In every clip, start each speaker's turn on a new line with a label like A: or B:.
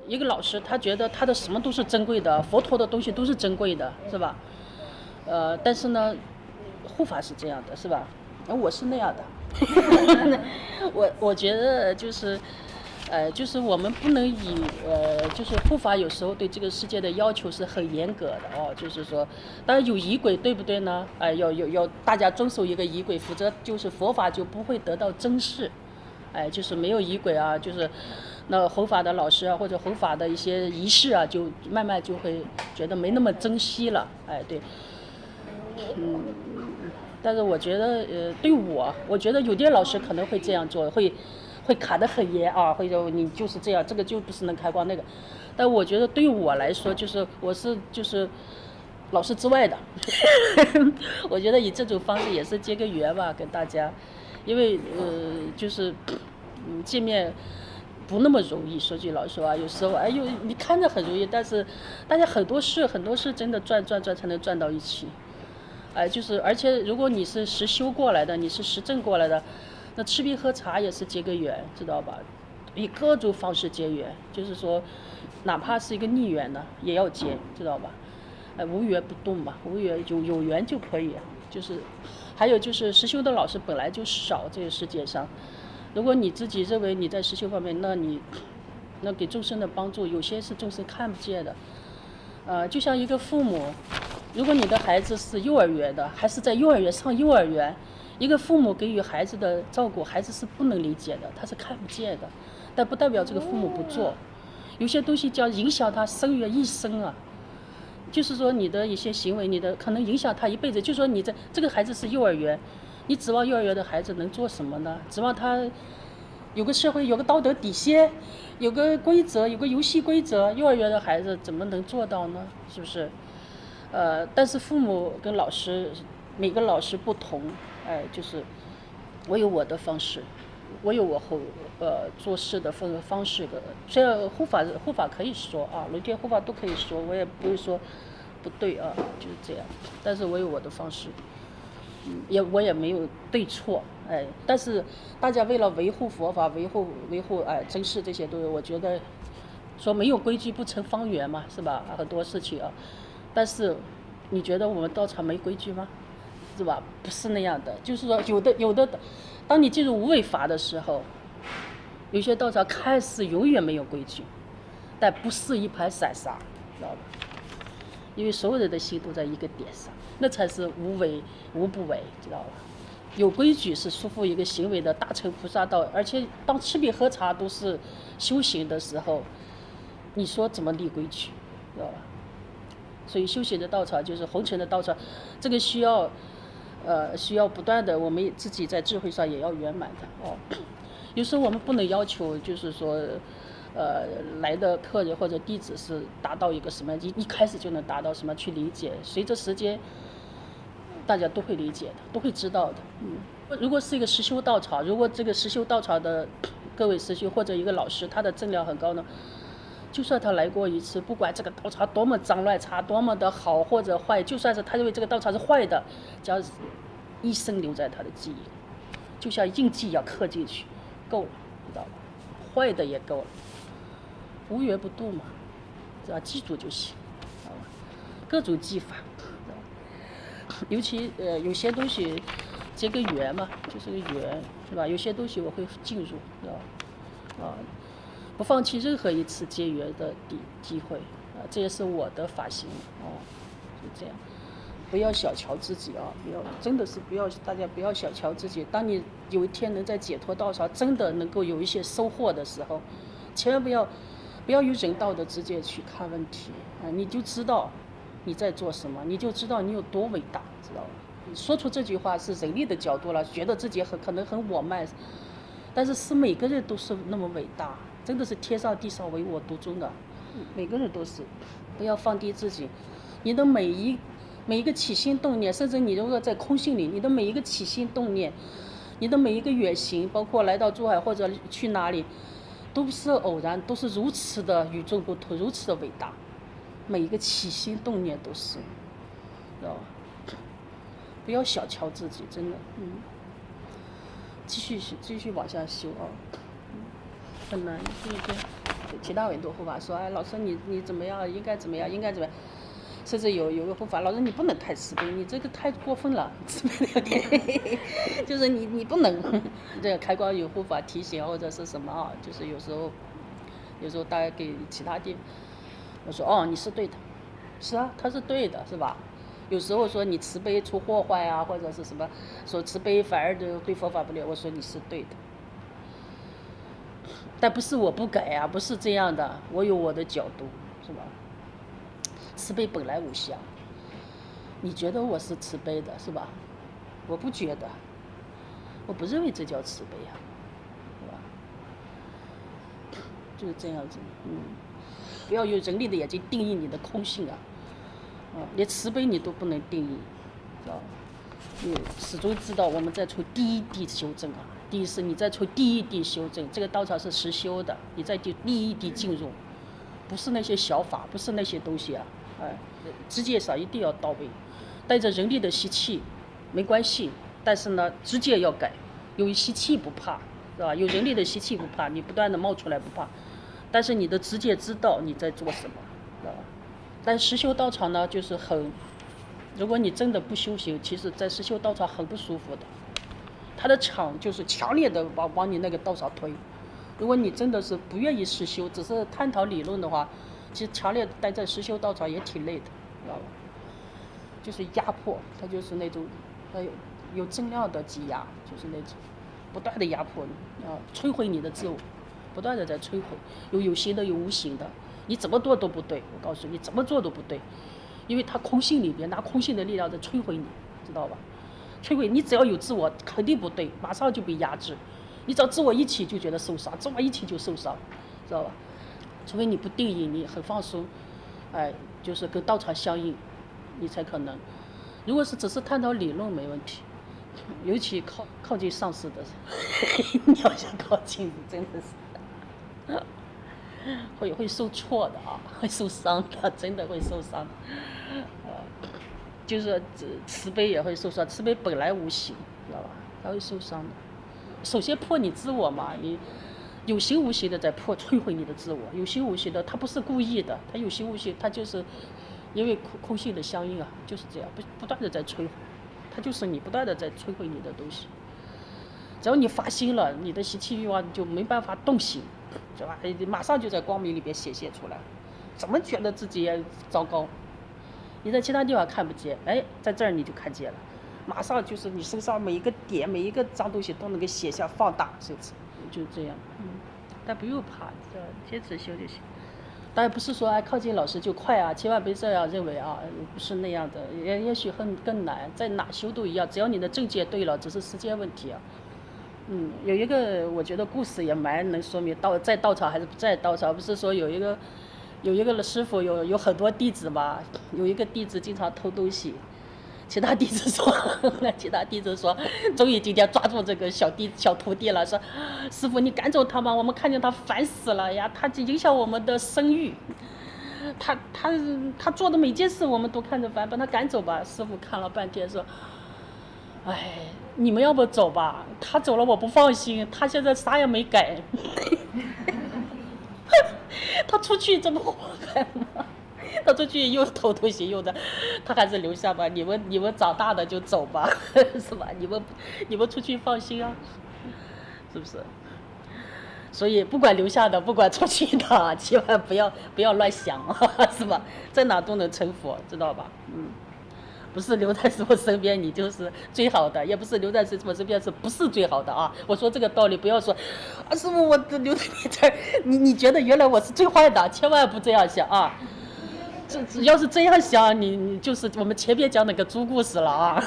A: 一个老师，他觉得他的什么都是珍贵的，佛陀的东西都是珍贵的，是吧？但是呢，护法是这样的，是吧？我是那样的。我觉得就是，就是我们不能以就是护法有时候对这个世界的要求是很严格的哦，就是说，当然有仪轨，对不对呢？要大家遵守一个仪轨，否则就是佛法就不会得到珍视。就是没有仪轨啊，就是那弘法的老师啊，或者弘法的一些仪式啊，就慢慢就会觉得没那么珍惜了。对，但是我觉得对我觉得有些老师可能会这样做，会卡得很严啊，会说你就是这样，这个就不是能开光那个。但我觉得对我来说，就是我是就是老师之外的，我觉得以这种方式也是结个缘吧，跟大家。因为就是见面不那么容易，说句老实话，有时候你看着很容易，但是大家很多事真的转才能转到一起。就是而且如果你是实修过来的，你是实证过来的，那吃饭喝茶也是结个缘，知道吧？以各种方式结缘，就是说哪怕是一个逆缘的也要结，知道吧？无缘不动嘛，无缘有缘就可以，就是还有就是实修的老师本来就少，这个世界上，如果你自己认为你在实修方面，那给众生的帮助有些是众生看不见的。就像一个父母，如果你的孩子是幼儿园的，还是在幼儿园上幼儿园，一个父母给予孩子的照顾，孩子是不能理解的，他是看不见的，但不代表这个父母不做，有些东西叫影响他生源一生啊。就是说你的一些行为，你的可能影响他一辈子。就说你这个孩子是幼儿园，你指望幼儿园的孩子能做什么呢？指望他有个社会，有个道德底线，有个规则，有个游戏规则，幼儿园的孩子怎么能做到呢？是不是？但是父母跟老师，每个老师不同，就是我有我的方式，我有我做事的方式的。虽然护法可以说啊，龙天护法都可以说，我也不会说不对啊，就是这样。但是我有我的方式，我也没有对错，但是大家为了维护佛法，维护珍视这些东西，我觉得说没有规矩不成方圆嘛，是吧？很多事情啊，但是你觉得我们道场没规矩吗？是吧？不是那样的，就是说有的，当你进入无为法的时候，有些道场看似永远没有规矩，但不是一盘散沙，知道吧？因为所有人的心都在一个点上，那才是无为无不为，知道吧？有规矩是束缚一个行为的大乘菩萨道，而且当吃饼喝茶都是修行的时候，你说怎么立规矩，知道吧？所以修行的道场就是红尘的道场，这个需要不断的，我们自己在智慧上也要圆满的哦。有时候我们不能要求，就是说，来的客人或者弟子是达到一个什么，一开始就能达到什么去理解。随着时间，大家都会理解的，都会知道的。如果是一个实修道场，如果这个实修道场的各位实修或者一个老师，他的证量很高呢，就算他来过一次，不管这个道场多么脏乱差，多么的好或者坏，就算是他认为这个道场是坏的，只要一生留在他的记忆，就像印记一样刻进去，够了，知道吧？坏的也够了，无缘不渡嘛，只要记住就行，知道吧？各种技法，尤其有些东西结个缘嘛，就是个缘，是吧？有些东西我会进入，知道吧？不放弃任何一次结缘的机会，这也是我的发心就这样。不要小瞧自己啊！真的是大家不要小瞧自己。当你有一天能在解脱道上真的能够有一些收获的时候，千万不要用人道的直接去看问题你就知道你在做什么，你就知道你有多伟大，知道吧？说出这句话是人力的角度了，觉得自己可能很我慢，但是每个人都是那么伟大，真的是天上地上唯我独尊的，每个人都是。不要放低自己，你的每一个起心动念，甚至你如果在空性里，你的每一个起心动念，你的每一个远行，包括来到珠海或者去哪里，都是偶然，都是如此的与众不同，如此的伟大，每一个起心动念都是，知道吧？不要小瞧自己，真的，继续往下修啊，很难，对不对？ 其他很多护法说，哎，老师你怎么样，应该怎么样，应该怎么样。甚至有个护法，老师你不能太慈悲，你这个太过分了，慈悲有点，就是你不能。这个开光有护法提醒或者是什么啊，就是有时候大家给其他地方，我说哦你是对的，是啊他是对的，是吧？有时候说你慈悲出祸患啊，或者是什么，说慈悲反而对佛法不利，我说你是对的，但不是我不改啊，不是这样的，我有我的角度，是吧？慈悲本来无相，你觉得我是慈悲的是吧？我不觉得，我不认为这叫慈悲啊，是吧？就是这样子，不要用人类的眼睛定义你的空性啊，连慈悲你都不能定义，知道吧？你始终知道我们在从第一地修正啊，第一是你在从第一地修正，这个道场是实修的，你在第一地进入，不是那些小法，不是那些东西啊。直接上一定要到位，带着人力的习气没关系，但是呢，直接要改。有习气不怕，是吧？有人力的习气不怕，你不断的冒出来不怕，但是你的直接知道你在做什么，知道吧？但实修道场呢，就是如果你真的不修行，其实在实修道场很不舒服的，他的场就是强烈的往你那个道上推。如果你真的是不愿意实修，只是探讨理论的话，其实强烈待在实修道场也挺累的，知道吧？就是压迫，它就是那种，有正量的挤压，就是那种不断的压迫你，摧毁你的自我，不断的在摧毁，有形的，有无形的，你怎么做都不对，我告诉你，怎么做都不对，因为它空性里边拿空性的力量在摧毁你，知道吧？摧毁你，只要有自我，肯定不对，马上就被压制。你只要自我一起就觉得受伤，自我一起就受伤，知道吧？除非你不定义，你很放松，就是跟道场相应，你才可能。如果是只是探讨理论没问题，尤其靠近上师的，你要想靠近，真的是会受挫的啊，会受伤的，真的会受伤。就是慈悲也会受伤，慈悲本来无形，知道吧？它会受伤的。首先破你自我嘛，你有形无形的在摧毁你的自我，有形无形的，他不是故意的，他有形无形，他就是因为空性的相应啊，就是这样，不断的在摧毁，他就是你不断的在摧毁你的东西。只要你发心了，你的习气欲望就没办法动心，是吧？马上就在光明里边显现出来，怎么觉得自己也糟糕？你在其他地方看不见，在这儿你就看见了。马上就是你身上每一个点，每一个脏东西都能给写下放大，甚至就这样。但不用怕，坚持修就行。当然不是说靠近老师就快啊，千万别这样认为啊，不是那样的，也许更难，在哪修都一样，只要你的正见对了，只是时间问题啊。有一个我觉得故事也蛮能说明在道场还是不在道场，不是说有一个师傅有很多弟子嘛，有一个弟子经常偷东西。其他弟子说，终于今天抓住这个小徒弟了，说师傅你赶走他吧，我们看见他烦死了呀，他影响我们的声誉，他做的每件事我们都看着烦，把他赶走吧。师傅看了半天说，你们要不走吧，他走了我不放心，他现在啥也没改。他出去这么活该吗？他出去又偷东西又的，他还是留下吧。你们长大的就走吧，是吧？你们出去放心啊，是不是？所以不管留下的，不管出去的，千万不要乱想啊，是吧？在哪都能成佛，知道吧？不是留在师傅身边你就是最好的，也不是留在师傅身边是不是最好的啊？我说这个道理，不要说师傅我留在你这儿，你觉得原来我是最坏的，千万不这样想啊！要是这样想，你就是我们前面讲那个猪故事了啊！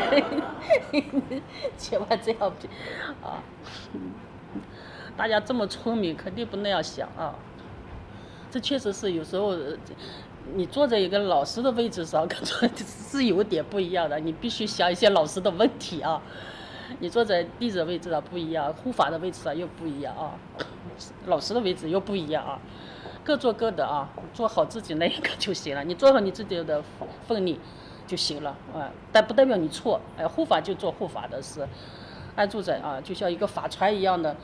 A: 千万这样啊！大家这么聪明，肯定不那样想啊！这确实是有时候，你坐在一个老师的位置上，可能是有点不一样的。你必须想一些老师的问题啊！你坐在弟子的位置上不一样，护法的位置上又不一样啊，老师的位置又不一样啊。各做各的啊，做好自己那一个就行了。你做好你自己的分力就行了啊，但不代表你错。护法就做护法的事，安住在就像一个法船一样的，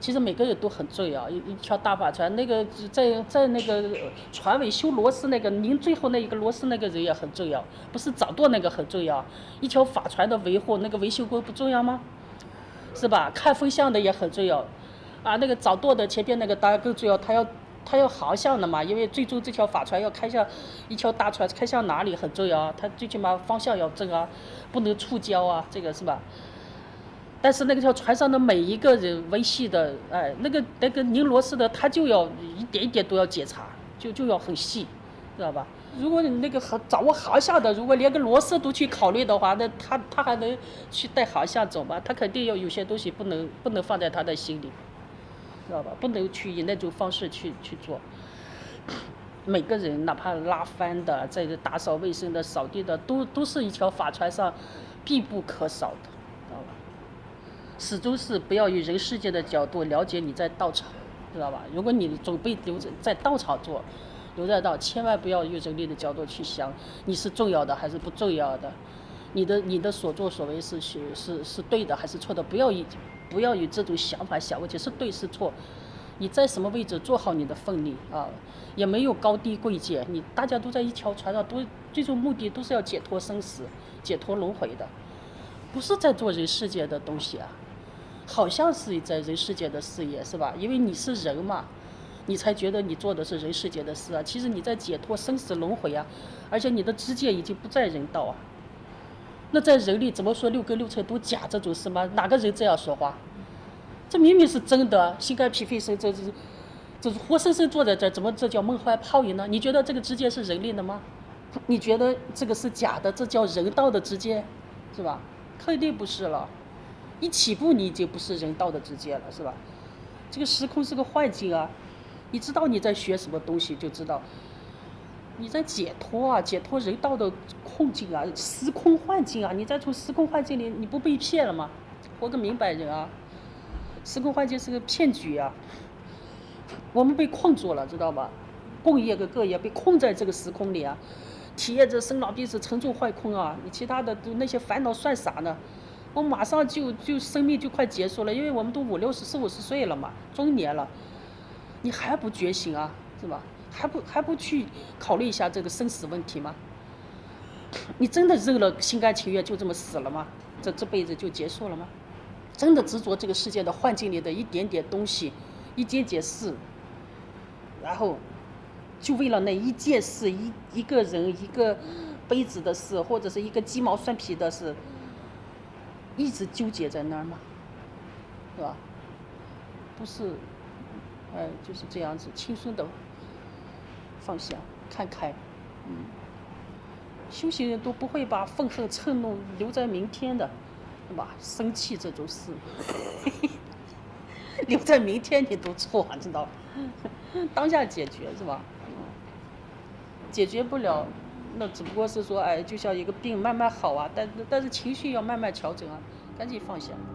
A: 其实每个人都很重要，一条大法船，那个在那个船尾修螺丝那个拧最后那一个螺丝那个人也很重要，不是掌舵那个很重要。一条法船的维护，那个维修工不重要吗？是吧？看风向的也很重要，啊，那个掌舵的前边那个当然更重要，他要航向的嘛，因为最终这条法船要开向一条大船开向哪里很重要啊，他最起码方向要正啊，不能触礁啊，这个是吧？但是那个条船上的每一个人维系的，哎，那个拧螺丝的，他就要一点一点都要检查，就要很细，知道吧？如果你那个掌握航向的，如果连个螺丝都去考虑的话，那他还能去带航向走吗？他肯定要有些东西不能放在他的心里，知道吧？不能去以那种方式去做。每个人哪怕拉帆的，在这打扫卫生的、扫地的，都是一条法船上必不可少的，知道吧？始终是不要以人世界的角度了解你在道场，知道吧？如果你准备留在道场做，留在道，千万不要用人类的角度去想你是重要的还是不重要的，你的所作所为是对的还是错的，不要以这种想法想问题是对是错。你在什么位置做好你的分力啊，也没有高低贵贱，大家都在一条船上，最终目的都是要解脱生死，解脱轮回的，不是在做人世界的东西啊。好像是在人世界的事业是吧？因为你是人嘛，你才觉得你做的是人世界的事啊。其实你在解脱生死轮回啊，而且你的知见已经不在人道啊。那在人力怎么说六根六尘都假这种事吗？哪个人这样说话？这明明是真的，心肝脾肺肾，这是活生生坐在这，怎么这叫梦幻泡影呢？你觉得这个知见是人力的吗？你觉得这个是假的？这叫人道的知见，是吧？肯定不是了。一起步你已经不是人道的知见了，是吧？这个时空是个幻境啊，你知道你在学什么东西，就知道你在解脱啊，解脱人道的困境啊，时空幻境啊，你在从时空幻境里你不被骗了吗？活个明白人啊！时空幻境是个骗局啊，我们被困住了，知道吧？共业跟各业被困在这个时空里啊，体验着生老病死沉重坏空啊，你其他的那些烦恼算啥呢？我马上就生命就快结束了，因为我们都40、50岁了嘛，中年了，你还不觉醒啊，是吧？还不去考虑一下这个生死问题吗？你真的认了心甘情愿就这么死了吗？这辈子就结束了吗？真的执着这个世界的幻境里的一点点东西，一件件事，然后就为了那一件事，一个人一个杯子的事，或者是一个鸡毛蒜皮的事，一直纠结在那儿吗？是吧？不是，就是这样子轻松的放下看开，修行人都不会把愤恨嗔怒留在明天的，是吧？生气这种事留在明天你都错，知道吧？当下解决是吧？解决不了，那只不过是说，就像一个病慢慢好啊，但是情绪要慢慢调整啊，赶紧放下。